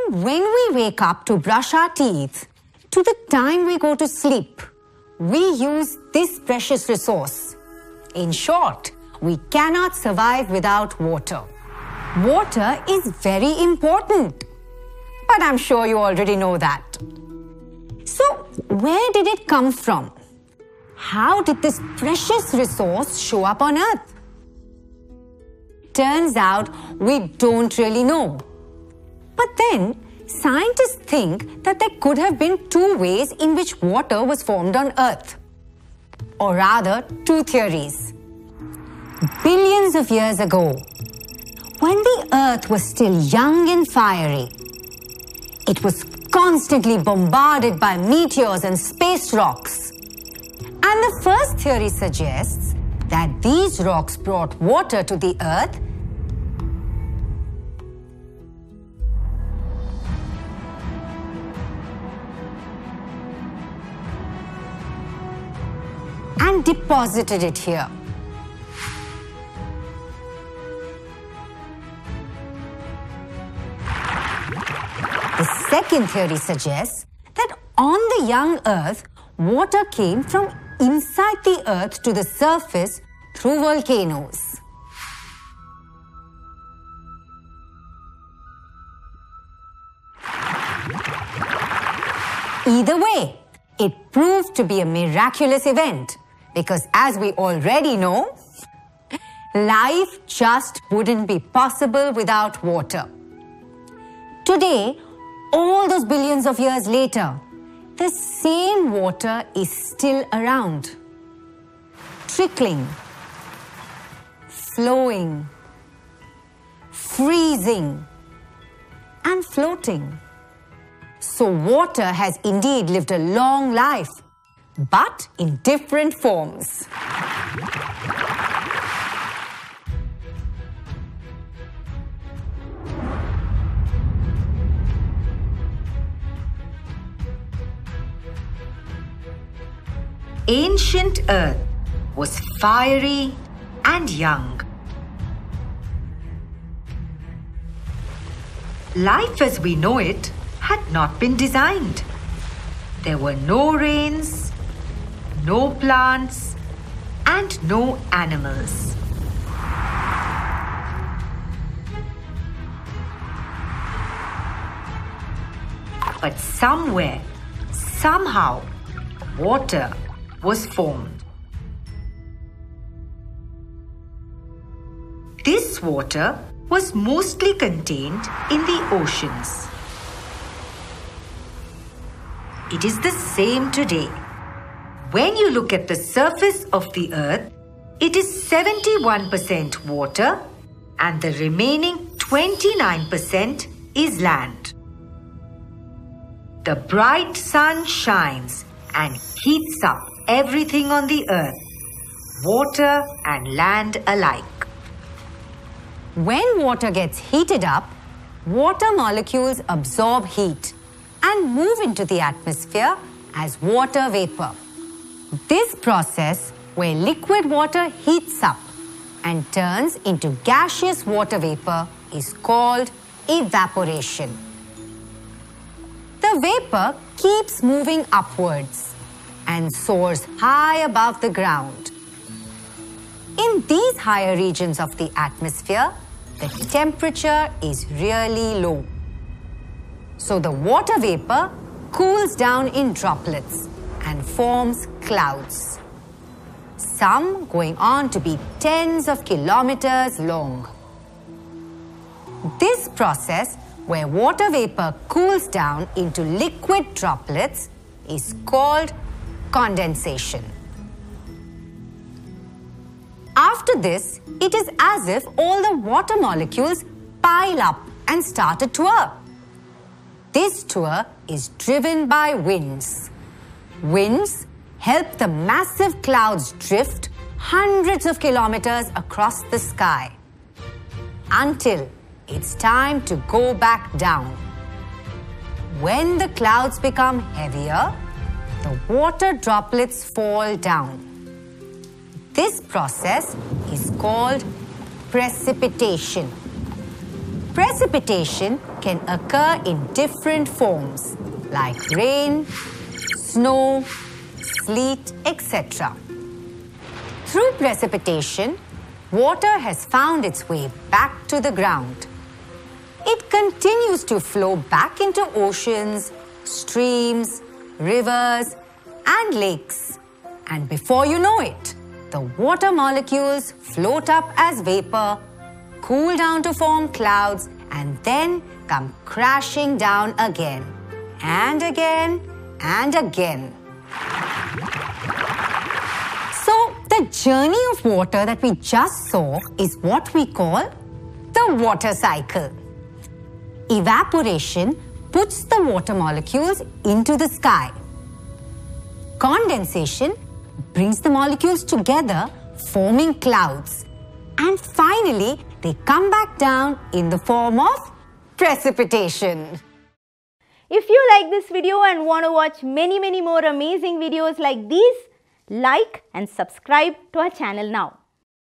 From when we wake up to brush our teeth to the time we go to sleep, we use this precious resource. In short, we cannot survive without water. Water is very important, but I'm sure you already know that. So, where did it come from? How did this precious resource show up on Earth? Turns out we don't really know. But then, scientists think that there could have been two ways in which water was formed on Earth. Or rather, two theories. Billions of years ago, when the Earth was still young and fiery, it was constantly bombarded by meteors and space rocks. And the first theory suggests that these rocks brought water to the Earth and deposited it here. The second theory suggests that on the young Earth, water came from inside the Earth to the surface through volcanoes. Either way, it proved to be a miraculous event because, as we already know, life just wouldn't be possible without water. Today, all those billions of years later, the same water is still around, trickling, flowing, freezing, and floating. So water has indeed lived a long life, but in different forms. Ancient Earth was fiery and young. Life as we know it had not been designed. There were no rains, no plants, and no animals. But somewhere, somehow, water was formed. This water was mostly contained in the oceans. It is the same today. When you look at the surface of the Earth, it is 71% water and the remaining 29% is land. The bright sun shines and heats up everything on the Earth, water and land alike. When water gets heated up, water molecules absorb heat and move into the atmosphere as water vapor. This process, where liquid water heats up and turns into gaseous water vapor, is called evaporation. The vapor keeps moving upwards and soars high above the ground. In these higher regions of the atmosphere, the temperature is really low. So the water vapor cools down in droplets and forms clouds, some going on to be tens of kilometers long. This process, where water vapor cools down into liquid droplets, is called condensation. After this, it is as if all the water molecules pile up and start a tour. This tour is driven by winds. Winds help the massive clouds drift hundreds of kilometers across the sky until it's time to go back down. When the clouds become heavier, the water droplets fall down. This process is called precipitation. Precipitation can occur in different forms like rain, snow, sleet, etc. Through precipitation, water has found its way back to the ground. It continues to flow back into oceans, streams, rivers, and lakes. And before you know it, the water molecules float up as vapor, cool down to form clouds, and then come crashing down again, and again, and again. So, the journey of water that we just saw is what we call the water cycle. Evaporation puts the water molecules into the sky. Condensation brings the molecules together, forming clouds. And finally, they come back down in the form of precipitation. If you like this video and want to watch many more amazing videos like these, like and subscribe to our channel now.